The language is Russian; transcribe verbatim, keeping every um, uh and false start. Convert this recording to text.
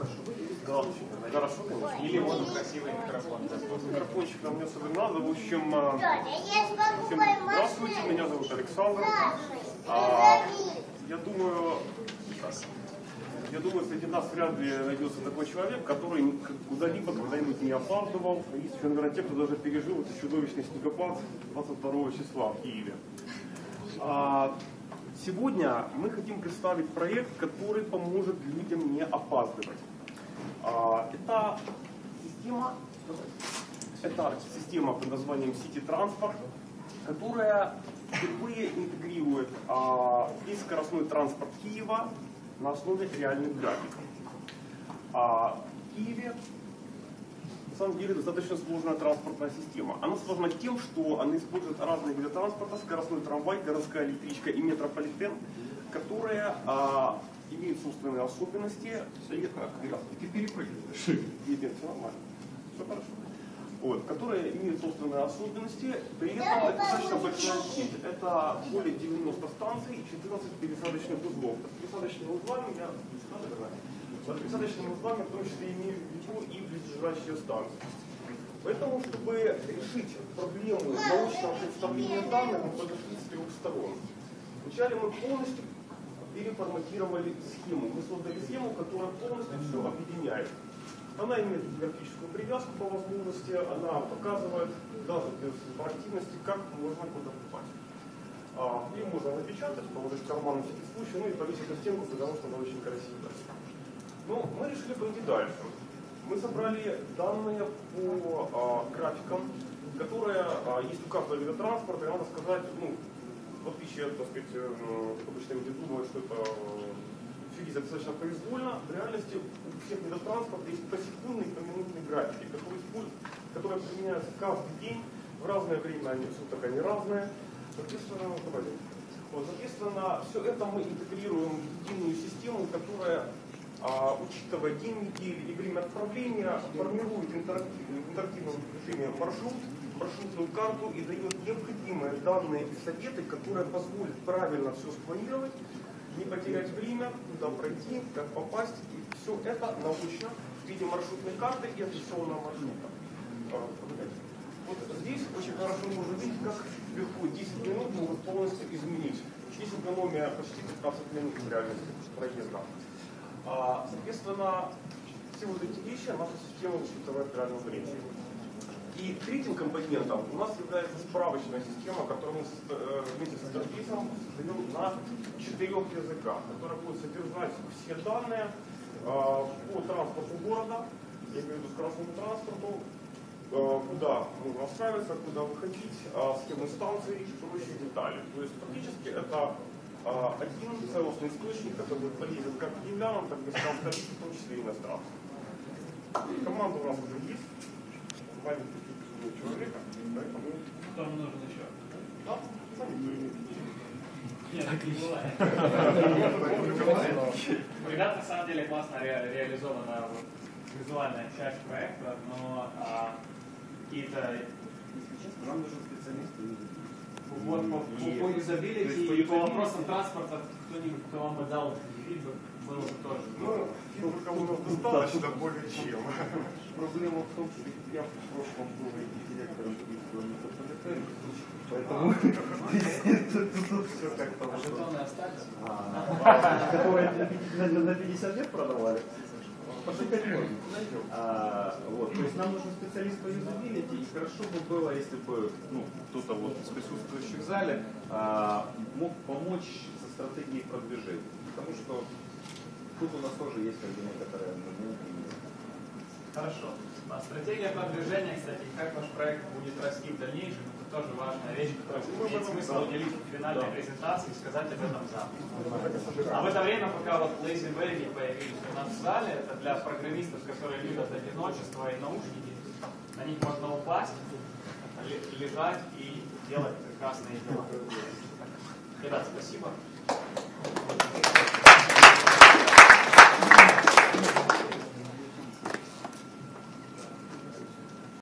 Да, хорошо, конечно. Или вот красивый микрофон. Микрофончик нам не особо надо. В общем, всем здравствуйте, меня зовут Александр. А, я думаю, я думаю, среди нас вряд ли найдется такой человек, который куда-либо когда-нибудь не опаздывал. Есть еще, наверное, те, кто даже пережил этот чудовищный снегопад двадцать второго числа в Киеве. А, сегодня мы хотим представить проект, который поможет людям не опаздывать. А, это система, это система под названием City Transport, которая впервые интегрирует а, весь скоростной транспорт Киева на основе реальных графиков. А в Киеве на самом деле достаточно сложная транспортная система. Она сложна тем, что она использует разные виды транспорта: скоростной трамвай, городская электричка и метрополитен, которые а, имеют собственные особенности. Все как? Ты перепрыгиваешь. Нет, все нормально. Все хорошо. Вот, которые имеют собственные особенности, при этом это достаточно большая сеть. Это более девяноста станций и четырнадцать пересадочных узлов. Под пересадочными узлами я под пересадочными узлами в том числе имею в виду и близлежащие станции. Поэтому, чтобы решить проблему научного представления данных, мы подошли с трех сторон. Вначале мы полностью переформатировали схему. Мы создали схему, которая полностью все объединяет. Она имеет графическую привязку по возможности, она показывает даже без активности, как можно куда попасть. А, ее можно напечатать, положить в карман на всякий случай, ну и повесить на стенку, потому что она очень красивая. Но мы решили пойти дальше. Мы собрали данные по а, графикам, которые а, есть у каждого вида транспорта, и надо сказать, ну, в отличие от, так сказать, обычно люди думают, что это физика достаточно произвольно, в реальности у всех видов транспорта есть посекундные и поминутные графики, которые, которые применяются каждый день, в разное время они суток они разные. Соответственно, вот, соответственно, все это мы интегрируем в единую систему, которая, а, учитывая день недели и время отправления, формирует в интерактивном режиме маршрут, маршрутную карту и дает необходимые данные и советы, которые позволят правильно все спланировать, не потерять время, куда пройти, как попасть. И все это научно в виде маршрутной карты и отрисованного маршрута. Вот здесь очень хорошо можно видеть, как легко десять минут могут полностью изменить. Здесь экономия почти пятнадцать минут в реальности проезда. А, соответственно, все вот эти вещи наша система учитывает в реальном времени. И третьим компонентом у нас является справочная система, которую мы вместе с интерфейсом создаем на четырех языках, которая будет содержать все данные э, по транспорту города, я имею в виду скоростному транспорту, э, куда нужно отправиться, куда выходить, э, схемы станций и прочие детали. То есть фактически это э, один целостный источник, который будет полезен как киевлянам, так и местам столицы, в том числе и иностранцам. Команда у нас уже есть. Человека, поэтому... Там нужен еще. Да, нет, так не бывает. У ребят на самом деле классно ре реализована вот, визуальная часть проекта, но а, какие-то... Нам нужен специалист. Вот по, и, по юзабилити и по вопросам транспорта, кто-нибудь, кто вам бы дал фидбэк, было бы тоже. Ну, фидбэка у нас достаточно более чем. Проблема в том, что я в прошлом был директором киевского метрополитена, поэтому тут все как-то... А жетоны остались? Которые на пятьдесят лет продавали? Пошукать можно. А, вот. То есть нам нужен специалист по юзабилити, и хорошо бы было, если бы ну, кто-то вот из присутствующих в зале а, мог помочь со стратегией продвижения. Потому что тут у нас тоже есть как бы некоторые моменты. Хорошо. А стратегия продвижения, кстати, как ваш проект будет расти в дальнейшем, это тоже важная вещь, которую имеет смысл уделить в финальной да. презентации и сказать об этом завтра. А в это время, пока вот Lazy Baby появились у нас в зале, это для программистов, которые любят одиночество и наушники, на них можно упасть, лежать и делать прекрасные дела. Ребят, спасибо.